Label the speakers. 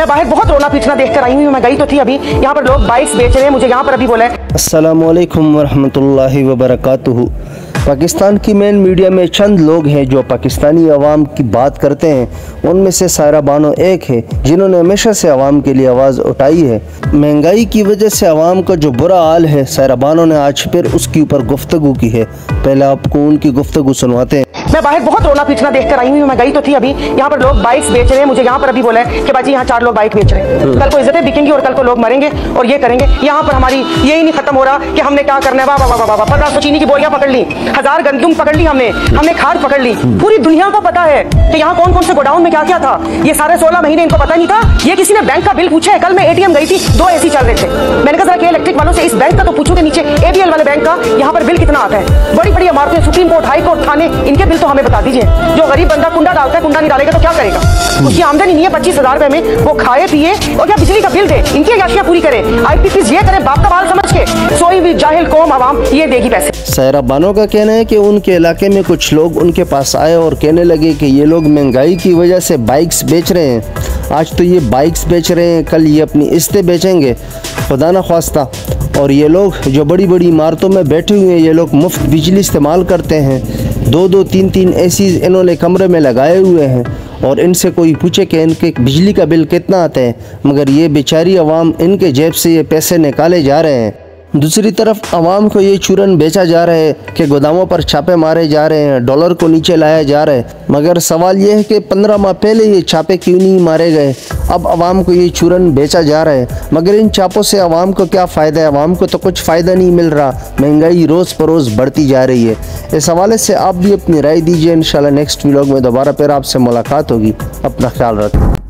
Speaker 1: मैं बाहर बहुत रोना पीटना देख कर आई हूँ। मैं गई तो थी अभी, यहाँ पर लोग बाइक्स बेच रहे हैं, मुझे यहाँ पर अभी बोला है।
Speaker 2: अस्सलामु अलैकुम वरहमतुल्लाहि वबरकातुहू। पाकिस्तान की मेन मीडिया में चंद लोग हैं जो पाकिस्तानी अवाम की बात करते हैं। उनमें से सायरा बानो एक है जिन्होंने हमेशा से अवाम के लिए आवाज़ उठाई है। महंगाई की वजह से अवाम का जो बुरा हाल है, सायरा बानो ने आज फिर उसके ऊपर गुफ्तगू की है। पहले आपको उनकी गुफ्तगू सुनवाते हैं।
Speaker 1: मैं बाहर बहुत रोना पीटना देख कर आई हूँ। मैं गई तो थी अभी, यहाँ पर लोग बाइक्स बेच रहे हैं, मुझे यहाँ पर अभी बोला है कि बाजी यहाँ 4 लोग बाइक बेच रहे हैं, कल को इज्जतें बिकेंगी और कल को लोग मरेंगे और ये करेंगे। यहाँ पर हमारी यही नहीं खत्म हो रहा कि हमने क्या करना है। वाह वाह वाह वाह, 1500 चीनी की बोरियां पकड़ ली, 1000 गंदुम पकड़ ली, हमने खाद पकड़ ली। पूरी दुनिया को पता है कि यहाँ कौन कौन से गोडाउन में क्या क्या था। ये सारे 16 महीने इनको पता नहीं था। ये किसी ने बैंक का बिल पूछा है? कल मैं एटीएम गई थी, 2 AC चल रहे थे। मैंने कहा जरा इलेक्ट्रिक वालों से इस बैंक का तो पूछो कि नीचे ABL वाले बैंक का यहाँ पर बिल कितना आता है। बड़ी बड़ी इमारतें, सुप्रीम कोर्ट, हाई कोर्ट, थाने, इनके बिल तो हमें बता दीजिए। जो गरीब बंदा कुंडा डालता है, कुंडा नहीं डालेगा तो क्या करेगा? उसकी आमदनी नहीं है 25,000 रुपए में, वो खाए पिए और क्या बिजली का बिल दे, इनकी अयाशियां पूरी करे, IPPs ये करे, बाप का बाल समझ के। सोई भी जाहिल कौम अवाम ये देगी पैसे।
Speaker 2: सायरा बानो का कहना है कि उनके इलाके में कुछ लोग उनके पास आए और कहने लगे कि ये लोग महंगाई की वजह से बाइक्स बेच रहे हैं। आज तो ये बाइक्स बेच रहे हैं, कल ये अपनी किस्तें बेचेंगे, खुदा न ख्वास्ता। और ये लोग जो बड़ी बड़ी इमारतों में बैठे हुए हैं, ये लोग मुफ्त बिजली इस्तेमाल करते हैं। 2-2, 3-3 ACs इन्होंने कमरे में लगाए हुए हैं और इनसे कोई पूछे कि इनके बिजली का बिल कितना आता है, मगर ये बेचारी अवाम इनके जेब से ये पैसे निकाले जा रहे हैं। दूसरी तरफ अवाम को ये चूरन बेचा जा रहा है कि गोदामों पर छापे मारे जा रहे हैं, डॉलर को नीचे लाया जा रहा है। मगर सवाल ये है कि 15 माह पहले ये छापे क्यों नहीं मारे गए? अब अवाम को ये चूरन बेचा जा रहा है, मगर इन छापों से अवाम को क्या फ़ायदा है? अवाम को तो कुछ फ़ायदा नहीं मिल रहा। महंगाई रोज़ बरोज़ बढ़ती जा रही है। इस हवाले से आप भी अपनी राय दीजिए। इंशाल्लाह नेक्स्ट व्लॉग में दोबारा फिर आपसे मुलाकात होगी। अपना ख्याल रखें।